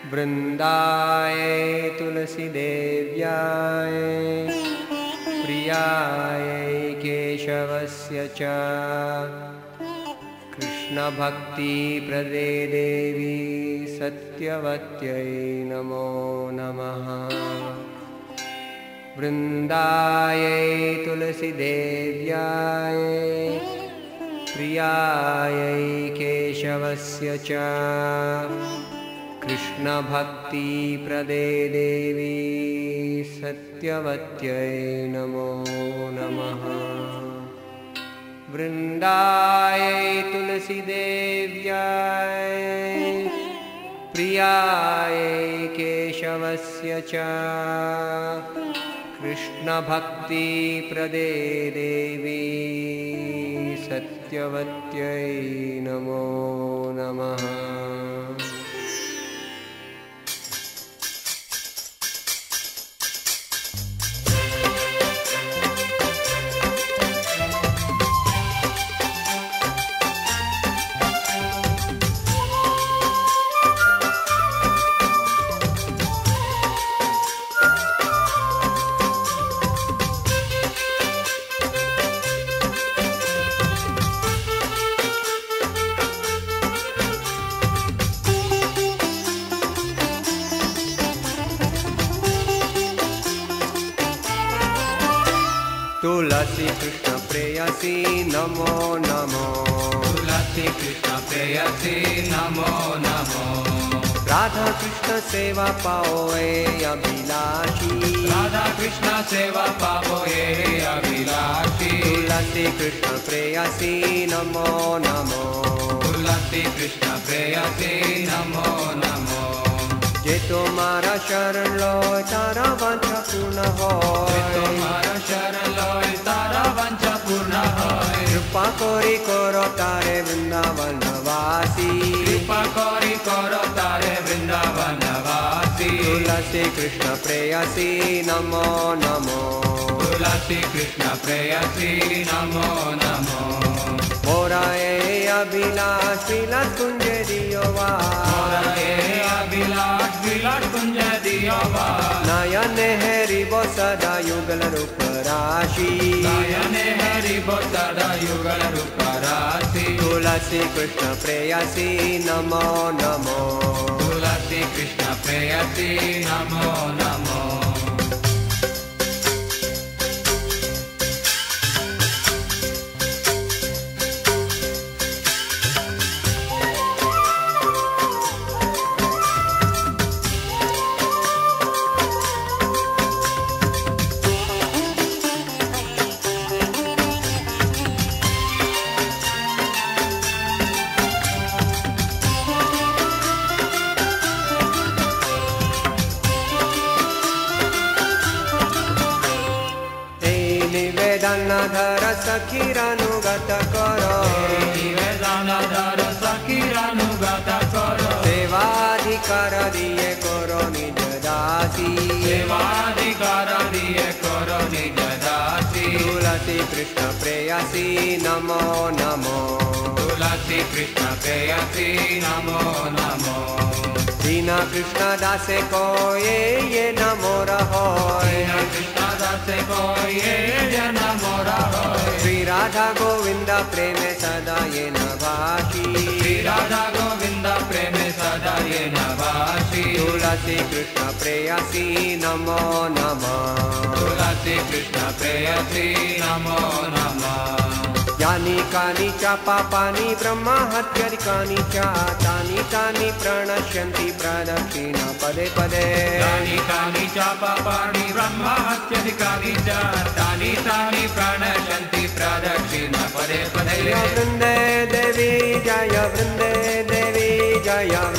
वृंदाय तुलसी देव्याय प्रियाय केशवस्य च कृष्ण भक्ति प्रदे देवी सत्यवत्यै नमो नमः। वृंदाय तुलसी देव्याय प्रियाय केशवस्य च कृष्ण भक्ति प्रदे देवी सत्यवत्यै नमो नमः। वृंदाय तुलसी देव्याय प्रियाय केशवस्य च कृष्ण भक्ति प्रदे देवी सत्यवत्यै नमो नमः। तुलसी कृष्ण प्रेयसी नमो नमो। तुलसी कृष्ण प्रेयसी नमो नमो। राधा कृष्ण सेवा पाओ ये अभिलाषी। राधा कृष्ण सेवा पाओ ये अभिलाषी। तुलसी कृष्ण प्रेयसी नमो नमो। तुलसी कृष्ण प्रेयसी नमो नमो। जे तुम्हारा शरण लो तारा वांछा पूर्ण हो। तुम्हारा शरण लोय तारा वांछा पूर्ण होय। कृपा कोरी करो तारे वृंदावन वासी। कृपा कोरी करो तारे वृंदावन वासी। तुलसी कृष्ण प्रेयसी नमो नमो। तुलसी कृष्ण प्रेयसी नमो नमो। मोरा ये अभिलाष विलास कुंज दियो वा। मोरा ये अभिलाष विलास कुंज दियो वा। नयन हरिबो सदा युगल रूप राशि। नयन हरिबो सदा युगल रूप राशि। तुलसी कृष्ण प्रेयसी नमो नमो। तुलसी कृष्ण प्रेयसी नमो नमो। निवेदनधर सखीरानुगत करो। निवेदनधर सखीरानुगत करो। सेवाधिकार दिए करो निज दासी। सेवाधिकार दिए करो निज दासी। तुलसी कृष्ण प्रेयसी नमो नमो। तुलसी कृष्ण प्रेयसी नमो नमो। दीना कृष्ण दासे को ये नमो रहो। कृष्ण दासे को ये नमो रहो। श्री राधा गोविंद प्रेम सदा ये नभाषी। श्री राधा गोविंद प्रेम सदा ये नभाषी। तुलसी कृष्ण प्रेयसी नमो नमः। तुलसी कृष्ण प्रेयसी नमो नमः। यानी कानि च पापानि ब्रह्म हत्यादिकानि च तानि तानि प्रणश्यन्ति प्रदक्षिणा पदे पदे। यानि कानि च पापानि ब्रह्म हत्यादिकानि च तानि तानि प्रणश्यन्ति प्रदक्षिणा पदे पदे। जय वृंदे देवी जय वृंदे देवी जय